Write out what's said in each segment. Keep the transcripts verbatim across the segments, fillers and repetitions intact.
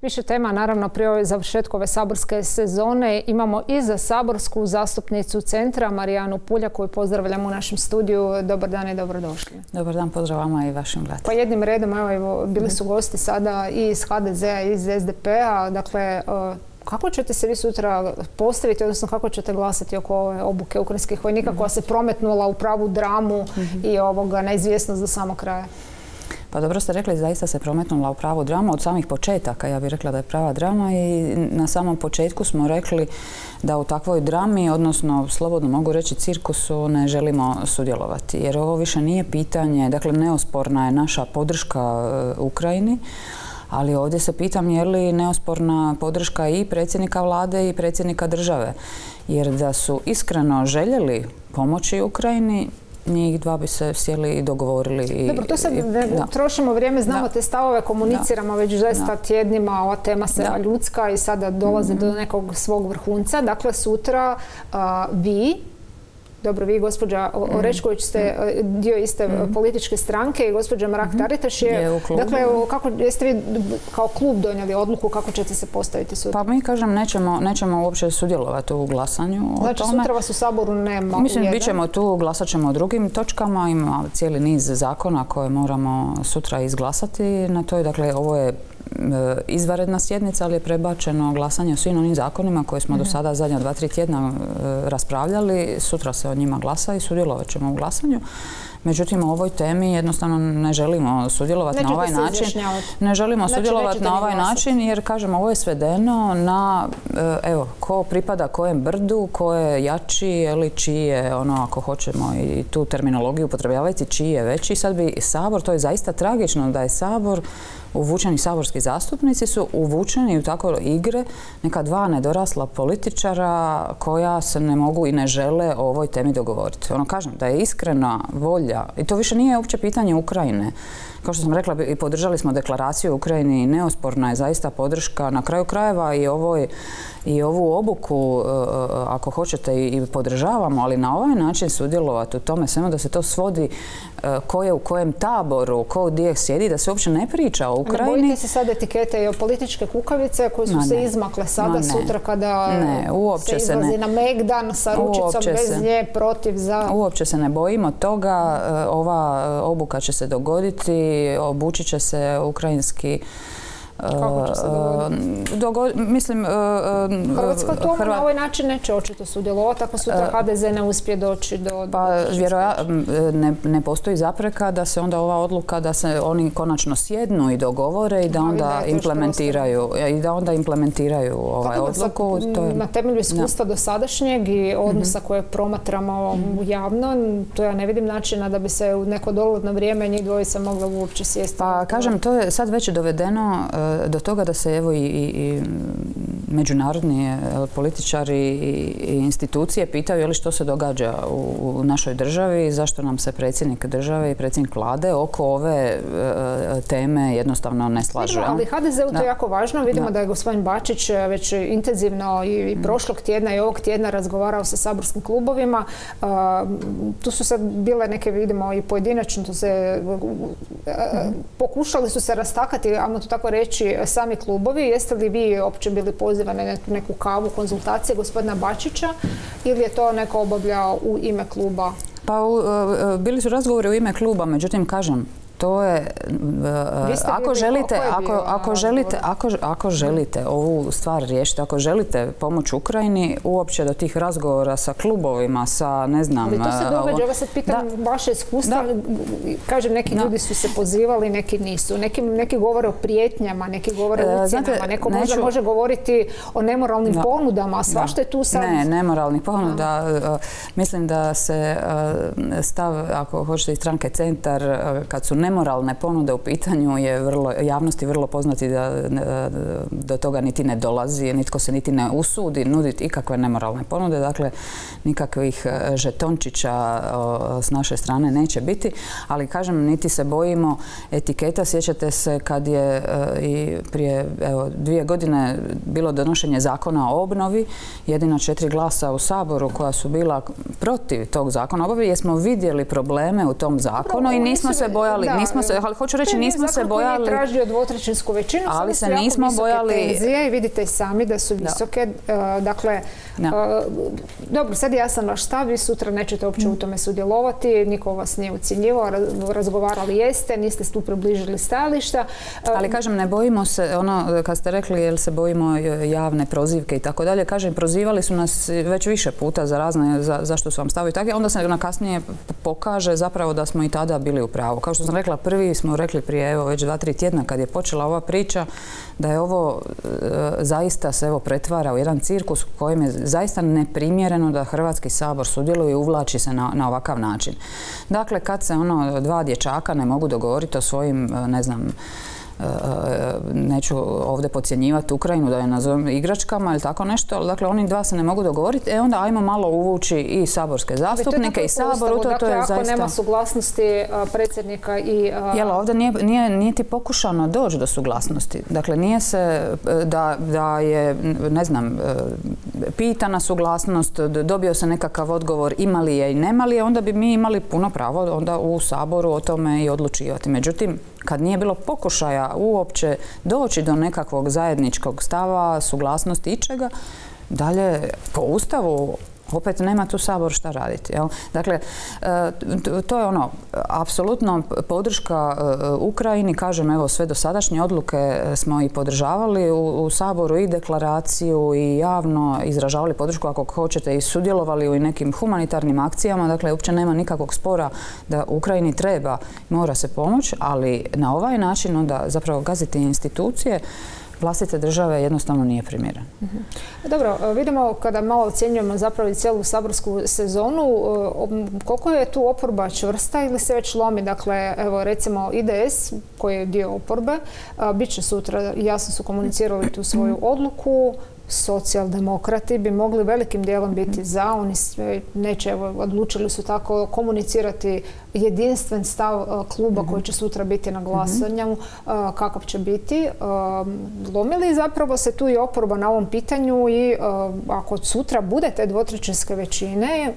Više tema, naravno, prije završetka ove saborske sezone. Imamo i za saborsku zastupnicu Centra, Marijanu Puljak, koju pozdravljamo u našem studiju. Dobar dan i dobrodošli. Dobar dan, pozdrav vama i vašim gledateljima. Pa jednim redom, evo, evo, bili su gosti sada i iz ha de zea i iz es de pe-a. Dakle, kako ćete se vi sutra postaviti, odnosno kako ćete glasati oko ove obuke ukrajinskih vojnika koja se prometnula u pravu dramu mm-hmm. i ovoga neizvjesnost do samog kraja? Pa dobro ste rekli, zaista se prometnula u pravu dramu od samih početaka. Ja bih rekla da je prava drama i na samom početku smo rekli da u takvoj drami, odnosno slobodno mogu reći cirkusu, ne želimo sudjelovati. Jer ovo više nije pitanje, dakle neosporna je naša podrška Ukrajini, ali ovdje se pitam je li neosporna podrška i predsjednika vlade i predsjednika države. Jer da su iskreno željeli pomoći Ukrajini, njih dva bi se sjeli i dogovorili. Dobro, to sad ne trošimo vrijeme, znamo te stavove, komuniciramo već zaista tjednima, ova tema se ljudska i sada dolazi do nekog svog vrhunca. Dakle, sutra vi, dobro, vi, gospođa Orešković, ste dio iste političke stranke i gospođa Mrak-Taritaš je, dakle, kako jeste vi kao klub donijeli odluku kako ćete se postaviti sutra? Pa mi, kažem, nećemo, nećemo uopće sudjelovati u glasanju o znači, tome. sutra vas u Saboru nema? Mislim, bit ćemo tu, glasat ćemo o drugim točkama, ima cijeli niz zakona koje moramo sutra izglasati na toj, dakle, ovo je izvanredna sjednica, ali je prebačeno glasanje o svim onim zakonima koje smo do sada zadnja dva, tri tjedna raspravljali. Sutra se o njima glasa i sudjelovat ćemo u glasanju. Međutim, o ovoj temi jednostavno ne želimo sudjelovati na ovaj način. Ne želimo sudjelovati na ovaj način jer, kažem, ovo je svedeno na, evo, ko pripada kojem brdu, ko je jači, ili čiji je, ono, ako hoćemo i tu terminologiju upotrebljavati, čiji je veći. Sad bi Sabor, to je zaista tragično da je Sabor, uvučeni saborski zastupnici su uvučeni u tako igre neka dva nedorasla političara koja se ne mogu i ne žele o ovoj temi dogovoriti. Ono, kažem, da je iskrena volja, i to više nije uopće pitanje Ukrajine. Kao što sam rekla, i podržali smo deklaraciju u Ukrajini, neosporna je zaista podrška na kraju krajeva i ovoj i ovu obuku, ako hoćete, i podržavamo, ali na ovaj način sudjelovati u tome svemu da se to svodi ko je u kojem taboru, ko gdje sjedi, da se uopće ne priča o Ukrajini. Ne bojite se sad etikete i o političke kukavice koje su se izmakle sada sutra kada se izlazi na Megdan sa ručicom bez nje, protiv, za... Uopće se ne bojimo toga. Ova obuka će se dogoditi, obući će se ukrajinski... Kako će se dogoditi? Mislim... Hrvatska to na ovaj način neće očito sudjelovati ako sutra ha de ze ne uspije doći do... Pa vjerojatno ne postoji zapreka da se onda ova odluka, da se oni konačno sjednu i dogovore i da onda implementiraju i da onda implementiraju ovaj odluku. Na temelju iskustva dosadašnjeg i odnosa koje promatramo javno, to ja ne vidim načina da bi se u neko dogledno vrijeme njih dvojica mogla uopće sjesti. Pa kažem, to je sad već dovedeno do toga da se evo i, i međunarodni političari i institucije pitaju je li što se događa u, u našoj državi, zašto nam se predsjednik države i predsjednik vlade oko ove uh, teme jednostavno ne slažu. Ali ha de ze u to je jako važno. Vidimo da, da je gospodin Bačić već intenzivno i, i prošlog tjedna i ovog tjedna razgovarao sa saborskim klubovima. Uh, tu su sad bile neke, vidimo, i pojedinačno, to se, uh, uh, pokušali su se rastakati, ajmo to tako reći, sami klubovi. Jeste li vi opće bili pozivani na neku kavu, konzultacije gospodina Bačića ili je to neko obavljao u ime kluba? Pa u, bili su razgovori u ime kluba, međutim, kažem, to je, ako želite, ako, ako želite, ako, ako želite ovu stvar riješiti, ako želite pomoć Ukrajini, uopće do tih razgovora sa klubovima, sa, ne znam... Ali to se događa, ovo sad pitam vaše iskustva, kažem, neki ljudi su se pozivali, neki nisu. Neki, neki govore o prijetnjama, neki govore o ucjenama, neko možda može govoriti o nemoralnim ponudama, a svašta je tu sad... Ne, nemoralnih ponuda. Mislim da se stav, ako hoćete, iz stranke Centar, kad su nemoralne ponude u pitanju, je vrlo, javnosti vrlo poznati da do toga niti ne dolazi, nitko se niti ne usudi nuditi ikakve nemoralne ponude, dakle nikakvih žetončića s naše strane neće biti, ali kažem, niti se bojimo etiketa. Sjećate se kad je i prije evo, dvije godine bilo donošenje zakona o obnovi, jedina četiri glasa u Saboru koja su bila protiv tog zakona o obnovi, jer smo vidjeli probleme u tom zakonu i nismo se bojali nismo se, ali hoću reći, nismo se bojali... Zakon koji je tražio dvotrećinsku većinu, ali se nismo bojali... tenzije i vidite i sami da su visoke. Da. Dakle, da. Dobro, sad je jasan vaš stav, vi sutra nećete uopće mm. u tome sudjelovati, niko vas nije ucjenjivao, razgovarali jeste, niste tu približili stajališta. Ali kažem, ne bojimo se, ono, kad ste rekli, jel se bojimo javne prozivke i tako dalje, kažem, prozivali su nas već više puta za razne, za, zašto su vam stavili tako, onda se na kasnije pokaže zapravo da smo i tada bili u pravu. Kao što sam rekla, prvi smo rekli prije evo već dva, tri tjedna kad je počela ova priča da je ovo e, zaista se evo pretvara u jedan cirkus u kojem je zaista neprimjereno da Hrvatski sabor sudjeluje i uvlači se na, na ovakav način. Dakle, kad se ono dva dječaka ne mogu dogovoriti o svojim, ne znam, neću ovdje podcjenjivati Ukrajinu da je nazovem igračkama ili tako nešto, ali dakle oni dva se ne mogu dogovoriti, e onda ajmo malo uvući i saborske zastupnike i sabor u to, dakle, to je ako zaista... nema suglasnosti predsjednika i... Jel, ovdje nije, nije, nije ti pokušano doći do suglasnosti. Dakle, nije se da, da je, ne znam, pitana suglasnost, dobio se nekakav odgovor ima li je i nema li je, onda bi mi imali puno pravo onda u saboru o tome i odlučivati. Međutim, kad nije bilo pokušaja uopće doći do nekakvog zajedničkog stava, suglasnosti ičega, dalje po Ustavu opet nema tu sabor šta raditi. Jel? Dakle, to je ono, apsolutno podrška Ukrajini, kažem, evo, sve dosadašnje odluke smo i podržavali u, u saboru i deklaraciju i javno izražavali podršku, ako hoćete, i sudjelovali u nekim humanitarnim akcijama, dakle, uopće nema nikakvog spora da Ukrajini treba, mora se pomoći, ali na ovaj način onda zapravo gaziti institucije vlastite države jednostavno nije primjereno. Dobro, vidimo kada malo ocjenjujemo zapravo i cijelu saborsku sezonu, koliko je tu oporba čvrsta ili se već lomi? Dakle, evo recimo I D S koji je dio oporbe, bit će sutra, jasno su komunicirali tu svoju odluku, socijaldemokrati bi mogli velikim dijelom biti za, oni sve neće, evo, odlučili su tako komunicirati jedinstven stav kluba koji će sutra biti na glasanju, kakav će biti. Lomili zapravo se tu i oporba na ovom pitanju i ako sutra bude te dvotrećinske većine,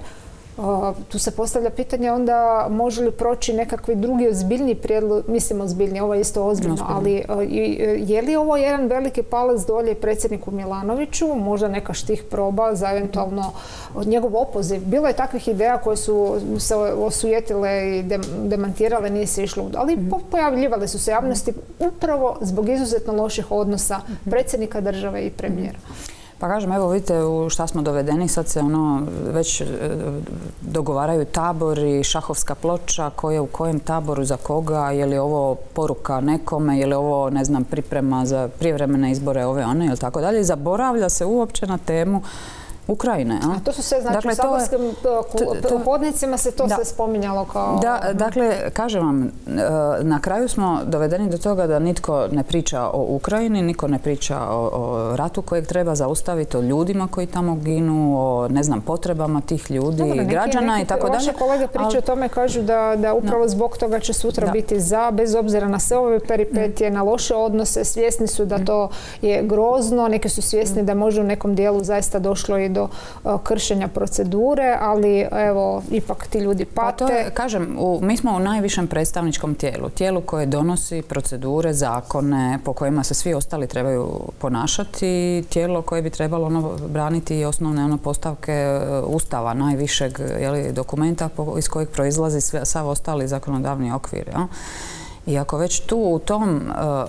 tu se postavlja pitanje onda može li proći nekakvi drugi ozbiljni prijedlog, mislim ozbiljni, ovo je isto ozbiljno, ali je li ovo jedan veliki palac dolje predsjedniku Milanoviću, možda neka štih proba za eventualno njegov opoziv? Bilo je takvih ideja koje su se osujetile i demantirale, nije se išlo, ali pojavljivale su se javnosti upravo zbog izuzetno loših odnosa predsjednika države i premijera. Pa kažem, evo vidite u šta smo dovedeni, sad se ono već dogovaraju tabori, šahovska ploča, ko je u kojem taboru za koga, je li ovo poruka nekome, je li ovo, ne znam, priprema za prijevremene izbore ove one ili tako dalje. Zaboravlja se uopće na temu Ukrajine. A to su sve, znači, dakle, u saborskim hodnicima se to sve spominjalo kao... Da, dakle, kažem vam, na kraju smo dovedeni do toga da nitko ne priča o Ukrajini, nitko ne priča o, o ratu kojeg treba zaustaviti, o ljudima koji tamo ginu, o, ne znam, potrebama tih ljudi i građana neki, i tako dalje. Vaše kolege pričaju o tome, kažu da, da upravo no. zbog toga će sutra da. biti za, bez obzira na sve ove peripetije, mm. na loše odnose, svjesni su da to je grozno, neki su svjesni mm. da može u nekom dijelu zaista došlo i do kršenja procedure, ali evo, ipak ti ljudi pate. Pa to je, kažem, u, mi smo u najvišem predstavničkom tijelu, tijelu koje donosi procedure, zakone po kojima se svi ostali trebaju ponašati, tijelo koje bi trebalo ono, braniti i osnovne ono, postavke Ustava, najvišeg jeli, dokumenta po, iz kojeg proizlazi sve, sav ostali zakonodavni okvir. Ja? I ako već tu u tom,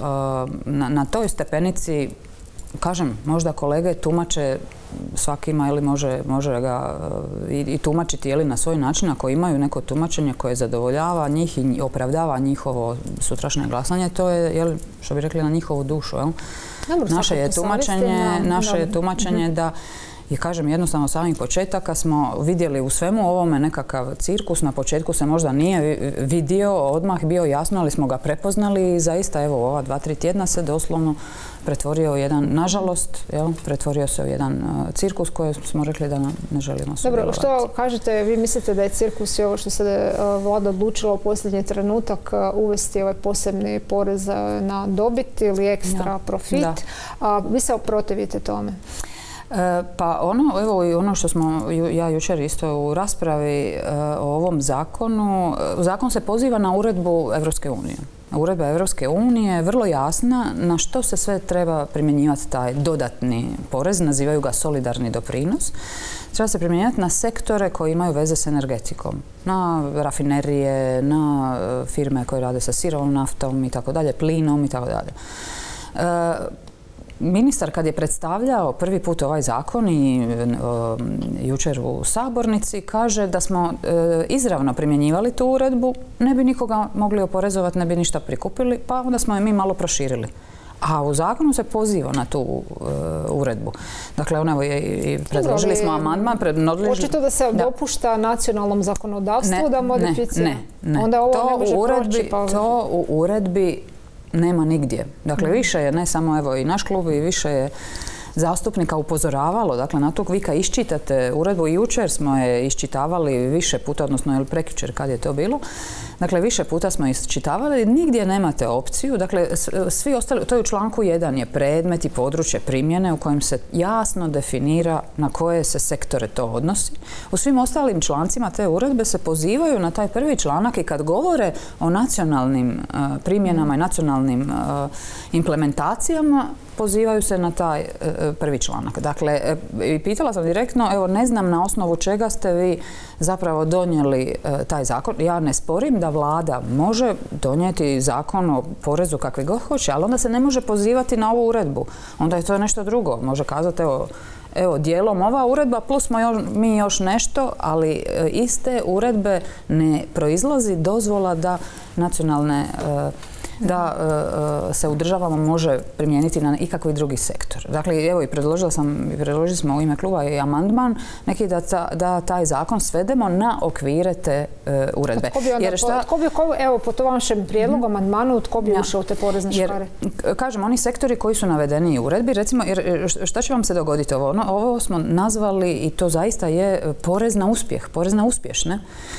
na, na toj stepenici, kažem, možda kolege tumače svaki ima ili može, može ga i, i tumačiti ili na svoj način ako imaju neko tumačenje koje zadovoljava njih i opravdava njihovo sutrašnje glasanje, to je, jel, što bi rekli, na njihovu dušu. Jel? Dobro, naše je tumačenje, naše je tumačenje mm-hmm. da i kažem, jednostavno samih početaka smo vidjeli u svemu ovome nekakav cirkus. Na početku se možda nije vidio, odmah bio jasno, ali smo ga prepoznali i zaista evo ova dva, tri tjedna se doslovno pretvorio u jedan, nažalost, jel, pretvorio se u jedan uh, cirkus koji smo rekli da ne želimo sudjelovati. Dobro, što kažete, vi mislite da je cirkus i ovo što se uh, vlada odlučila u posljednji trenutak uh, uvesti ovaj posebni porez na dobit ili ekstra da. profit, Da. Uh, vi se oprotivite tome? Pa ono, evo i ono što smo ja jučer isto u raspravi o ovom zakonu, zakon se poziva na uredbu Evropske unije. Uredba Evropske unije je vrlo jasna na što se sve treba primjenjivati taj dodatni porez, nazivaju ga solidarni doprinos. Treba se primjenjivati na sektore koji imaju veze s energetikom, na rafinerije, na firme koje rade sa sirovom naftom i tako dalje, plinom i tako dalje. Ministar kad je predstavljao prvi put ovaj zakon i jučer u sabornici kaže da smo izravno primjenjivali tu uredbu, ne bi nikoga mogli oporezovati, ne bi ništa prikupili, pa onda smo je mi malo proširili. A u zakonu se poziva na tu uredbu. Dakle, ono i predložili smo amandman. Očito da se dopušta nacionalnom zakonodavstvu da modificira. Ne, ne, ne. To u uredbi nema nigdje. Dakle, više je, ne samo evo i naš klub, i više je zastupnika upozoravalo, dakle, na to vi kad iščitate uredbu, i jučer smo je iščitavali više puta, odnosno ili prekjučer kad je to bilo, dakle, više puta smo iščitavali, nigdje nemate opciju, dakle, svi ostali, to je u članku jedan je predmet i područje primjene u kojem se jasno definira na koje se sektore to odnosi. U svim ostalim člancima te uredbe se pozivaju na taj prvi članak i kad govore o nacionalnim primjenama i nacionalnim implementacijama, pozivaju se na taj prvi članak. Dakle, pitala sam direktno, evo, ne znam na osnovu čega ste vi zapravo donijeli taj zakon. Ja ne sporim da vlada može donijeti zakon o porezu kakvi god hoće, ali onda se ne može pozivati na ovu uredbu. Onda je to nešto drugo. Može kazati, evo, evo, dijelom ova uredba plus smo još, mi još nešto, ali iz te uredbe ne proizlazi dozvola da nacionalne da uh, se u državama može primijeniti na ikakvi drugi sektor. Dakle, evo i predložila sam, predložili smo u ime kluba i amandman neki da, ta, da taj zakon svedemo na okvire te uh, uredbe. Tko bi onda, Jer šta, tko bi, ko, evo, po to vašem prijedlogu, amandmanu, tko bi ušao u te porezne škare? Jer, kažem, oni sektori koji su navedeni u uredbi, recimo, jer šta će vam se dogoditi ovo? No, ovo smo nazvali, i to zaista je porez na uspjeh, porez na uspješne,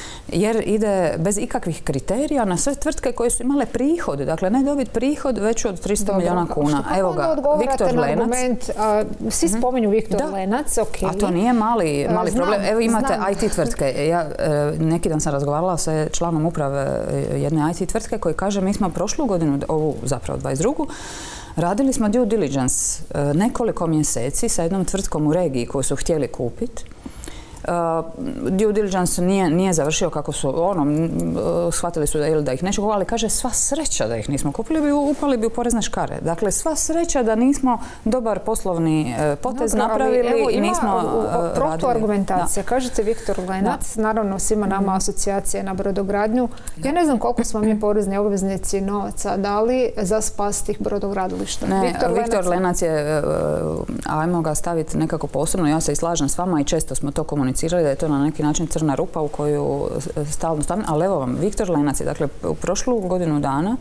jer ide bez ikakvih kriterija na sve tvrtke koje su imale prihod, dakle ne dobiti prihod veću od tristo milijuna kuna. Evo ga, Viktor Lenac. Argument, a, svi spominju Viktor da. Lenac, ok. A to nije mali, mali znam, problem. Evo imate znam. I T tvrtke. Ja neki dan sam razgovarala sa članom uprave jedne I T tvrtke koji kaže mi smo prošlu godinu, ovu zapravo dvadeset drugu radili smo due diligence nekoliko mjeseci sa jednom tvrtkom u regiji koju su htjeli kupiti. Uh, due diligence nije, nije završio kako su, ono, uh, shvatili su da, ili da ih neće kupili, ali kaže sva sreća da ih nismo kupili, bi upali bi u porezne škare. Dakle, sva sreća da nismo dobar poslovni uh, potez Dobro, napravili evo, i nismo uh, radili. Protuargumentacija. Kažete Viktor Lenac, da. Naravno svima nama asocijacije na brodogradnju. Da. Ja ne znam koliko smo mi porezni obveznici novaca dali za spas tih brodogradilišta. Ne, Viktor, Viktor Lenac, Lenac je, uh, ajmo ga staviti nekako posebno, ja se i slažem s vama i često smo to komunicirali da je to na neki način crna rupa u koju stalno stavljamo. Ali evo vam, Viktor Lenac je, dakle, u prošlu godinu dana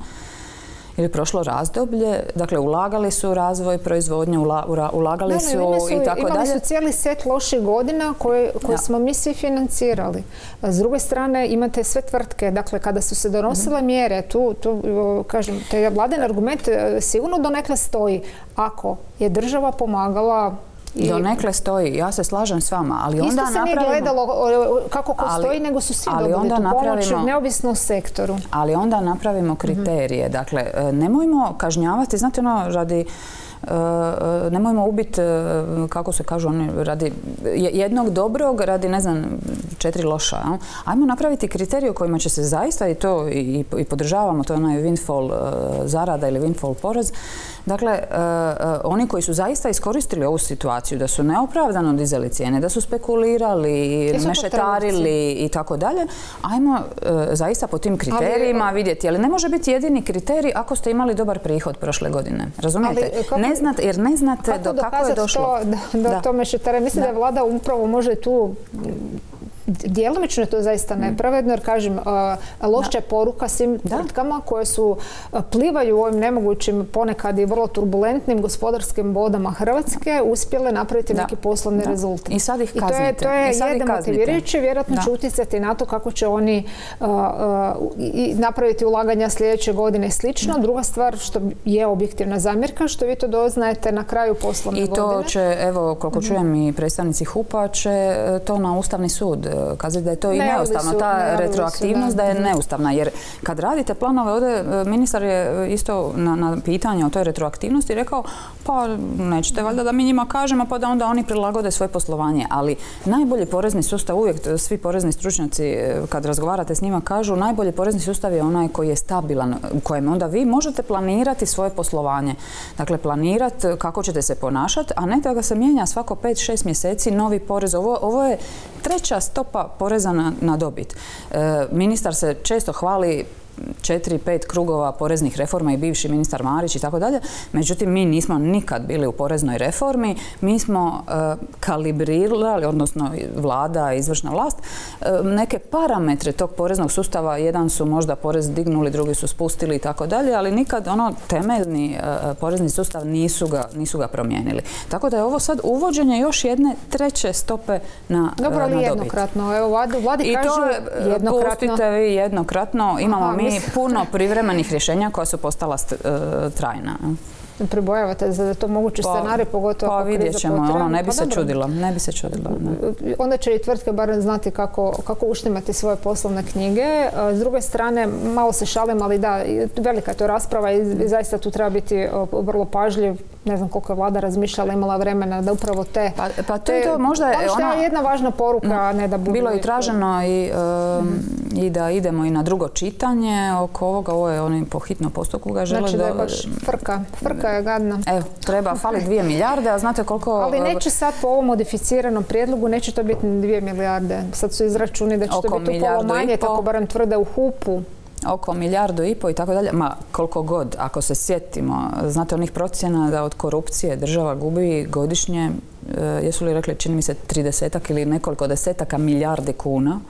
ili prošlo razdoblje, dakle, ulagali su u razvoj proizvodnje, ula, ulagali ne, ne, su, su i tako imali dalje. Imali su cijeli set loših godina koje, koje smo mi svi financirali. S druge strane, imate sve tvrtke, dakle, kada su se donosile mm-hmm. mjere, tu, tu kažem, taj vladin argument sigurno donekle stoji. Ako je država pomagala I donekle stoji, ja se slažem s vama, ali onda napravimo... Isto se nije gledalo kako ko ali, stoji, nego su svi dobili tu pomoć, neovisno o sektoru. Ali onda napravimo kriterije. Mm-hmm. Dakle, nemojmo kažnjavati, znate ono, radi... Uh, nemojmo ubiti, uh, kako se kažu oni, radi jednog dobrog, radi, ne znam, četiri loša. No? Ajmo napraviti kriteriju kojima će se zaista, i to i, i podržavamo, to je onaj windfall uh, zarada ili windfall porez. Dakle, uh, uh, oni koji su zaista iskoristili ovu situaciju, da su neopravdano dizali cijene, da su spekulirali, mešetarili i tako dalje, ajmo uh, zaista po tim kriterijima ali, vidjeti. Ali ne može biti jedini kriterij ako ste imali dobar prihod prošle godine. Razumijete? Ali, Ne znate, jer ne znate kako do kako je došlo. To, da, da, da. to mešetare. Mislim da. da vlada upravo može tu djelomično je to zaista nepravedno, jer kažem, loša je poruka svim tvrtkama koje su plivaju u ovim nemogućim, ponekad i vrlo turbulentnim gospodarskim vodama Hrvatske, uspjele napraviti neki poslovni rezultat. I sad ih kaznite. I to je, to je jedno motivirajuće, vjerojatno će utjecati na to kako će oni uh, uh, i napraviti ulaganja sljedeće godine i slično. Druga stvar, što je objektivna zamjerka, što vi to doznajete na kraju poslovne godine. I to godine. će, evo, koliko čujem i predstavnici H U P-a, će to na Ustavni sud kazati da je to i neustavno. Ta retroaktivnost da je neustavna. Jer kad radite planove, ovdje ministar je isto na, na pitanje o toj retroaktivnosti rekao, pa nećete valjda da mi njima kažemo, pa da onda oni prilagode svoje poslovanje. Ali najbolji porezni sustav, uvijek svi porezni stručnjaci kad razgovarate s njima kažu, najbolji porezni sustav je onaj koji je stabilan, u kojem onda vi možete planirati svoje poslovanje. Dakle, planirati kako ćete se ponašati, a ne da ga se mijenja svako pet šest mjeseci novi porez. Ovo, ovo je treća stopa poreza na, na dobit. E, ministar se često hvali četiri, pet krugova poreznih reforma i bivši ministar Marić i tako dalje. Međutim, mi nismo nikad bili u poreznoj reformi. Mi smo uh, kalibrirali, odnosno vlada, izvršna vlast, uh, neke parametre tog poreznog sustava. Jedan su možda porez dignuli, drugi su spustili i tako dalje, ali nikad ono temeljni uh, porezni sustav nisu ga, nisu ga promijenili. Tako da je ovo sad uvođenje još jedne treće stope na, Dobro, ali uh, na jednokratno. Evo, vladi, vladi I kažu to je, jednokratno. Pustite vi jednokratno. Imamo Aha, mi puno privremenih rješenja koja su postala st, uh, trajna. Pribojavate za da to mogući pa, scenarij, pogotovo pa ako kriza vidjet ćemo, potraje. ono, ne bi pa se dobro. čudila. Ne bi se čudila. Ne. Onda će i tvrtke barem znati kako, kako uštimati svoje poslovne knjige. S druge strane, malo se šalim, ali da, velika je to rasprava i zaista tu treba biti vrlo pažljiv. Ne znam koliko je vlada razmišljala, imala vremena da upravo te... Pa, pa to je to možda... Ono što je jedna važna poruka, a ne da budu... Bilo je i traženo i, um, mm. i da idemo i na drugo čitanje oko ovoga. Ovo je oni po hitnom postupku ga žele... Znači da je baš frka. Frka je gadna. Evo, treba, fali dvije milijarde, a znate koliko... Ali neće sad po ovom modificiranom prijedlogu, neće to biti dvije milijarde. Sad su izračuni da će to biti upola manje, tako barem tvrde u H U P-u. Oko milijardu i po i tako dalje. Ma koliko god, ako se sjetimo, znate onih procjena da od korupcije država gubi godišnje, e, jesu li rekli, čini mi se, tridesetak ili nekoliko desetaka milijardi kuna.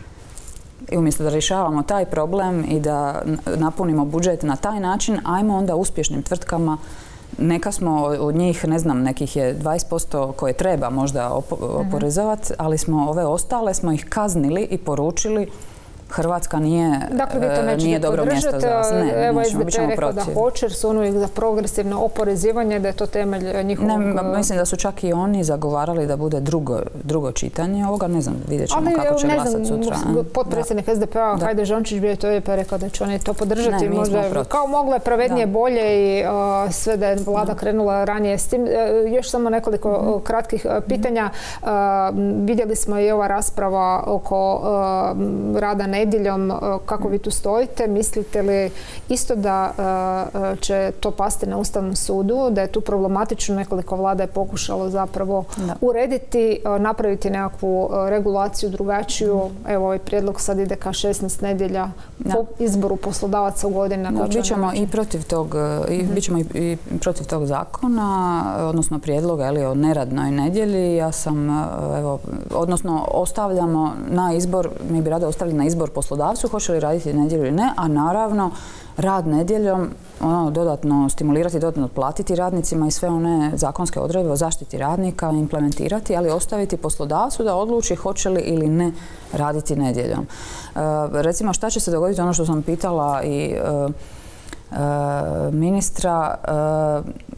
I umjesto da rješavamo taj problem i da napunimo budžet na taj način, ajmo onda uspješnim tvrtkama. Neka smo od njih, ne znam, nekih je dvadeset posto koje treba možda oporezovati, ali smo ove ostale smo ih kaznili i poručili Hrvatska nije, dakle, vi to nije dobro mjesto za vas. Ne, evo nećemo, S D P je rekao da hoće, jer su oni za progresivno oporezivanje, da je to temelj njihovog... Ne, mislim da su čak i oni zagovarali da bude drugo, drugo čitanje ovoga. Ne znam, vidjet ćemo ali, kako će glasati znam, sutra. Potpredsjednik S D P-a, Hajde Žončić, bio je to je pa rekao da će oni to podržati. Ne, možda, kao moglo je pravednije, da. bolje i uh, sve da je vlada da. krenula ranije s tim. Uh, još samo nekoliko mm -hmm. kratkih uh, pitanja. Uh, vidjeli smo i ova rasprava oko uh, rada nedjeljom, kako vi tu stojite. Mislite li isto da uh, će to pasti na Ustavnom sudu, da je tu problematično, nekoliko vlada je pokušalo zapravo da. urediti, uh, napraviti nekakvu uh, regulaciju drugačiju. Mm. Evo, ovaj prijedlog sad ide ka šesnaest nedjelja da. po izboru poslodavaca u godini. Da, bićemo i protiv tog, i, mm. bićemo i, i protiv tog zakona, odnosno prijedloga ili o neradnoj nedjelji. Ja sam, evo, odnosno ostavljamo na izbor, mi bi rado ostavili na izbor poslodavcu, hoće li raditi nedjelju ili ne, a naravno rad nedjeljom, ono, dodatno stimulirati, dodatno platiti radnicima i sve one zakonske odredbe o zaštiti radnika implementirati, ali ostaviti poslodavcu da odluči hoće li ili ne raditi nedjeljom. E, recimo, šta će se dogoditi, ono što sam pitala i e, e, ministra, e,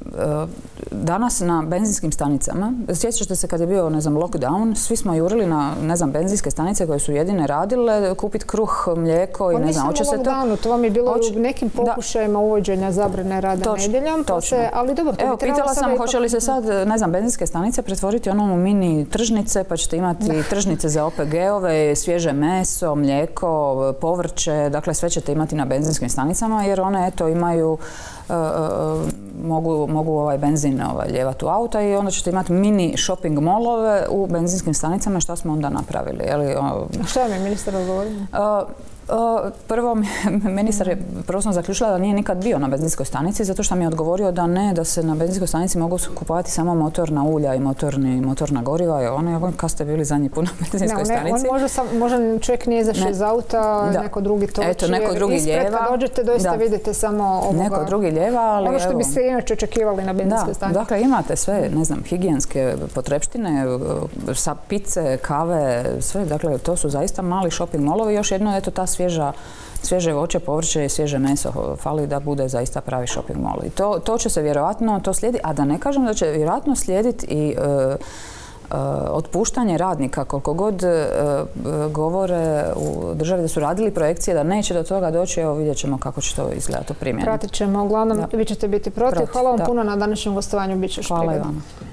danas na benzinskim stanicama, sjećate se kad je bio, ne znam, lockdown, svi smo jurili na, ne znam, benzinske stanice koje su jedine radile, kupiti kruh, mlijeko i pa ne znam, hoće se to... Lockdownu, to vam je bilo Oč... u nekim pokušajima uvođenja zabrane rada točno, nedjeljom, pa se, ali dobro, to Evo, bi trebalo pitala sam, ipak... hoće li se sad, ne znam, benzinske stanice pretvoriti ono u mini tržnice, pa ćete imati da. tržnice za O P G-ove, svježe meso, mlijeko, povrće, dakle sve ćete imati na benzinskim stanicama, jer one, eto, imaju Uh, mogu, mogu ovaj benzin ovaj, ljevati u auta i onda ćete imati mini shopping molove u benzinskim stanicama. Šta smo onda napravili? Je li, uh, šta mi ministar odgovorio? Uh, Prvo, ministar je, prvo sam zaključila da nije nikad bio na benzinskoj stanici, zato što mi je odgovorio da ne, da se na benzinskoj stanici mogu kupovati samo motorna ulja i motorni, motorna goriva. I ono, kad ste bili zadnji put na benzinskoj ne, ne, stanici? On može, sam, može čovjek nije izašao iz auta, da. Neko drugi toči. Eto, neko drugi ispred ljeva. Kad dođete, doista da. vidite samo ovoga. Neko drugi ljeva, ali ono što evo, biste inače očekivali na benzinskoj stanici. Dakle, imate sve, ne znam, higijenske potrepštine, sa pice, kave, sve. Dakle, to su zaista mali shopping molovi. Još jedno, eto, ta svježa svježe voće, povrće i svježe meso fali da bude zaista pravi shopping mall. I to, to će se vjerojatno, to slijedi, a da ne kažem da će vjerojatno slijediti i e, e, otpuštanje radnika, koliko god e, govore u državi da su radili projekcije da neće do toga doći, evo vidjet ćemo kako će to izgledati u primjeni. Pratit ćemo, uglavnom da. vi ćete biti protiv. protiv Hvala vam da. puno na današnjem gostovanju, bit ćeš Hvala i vama.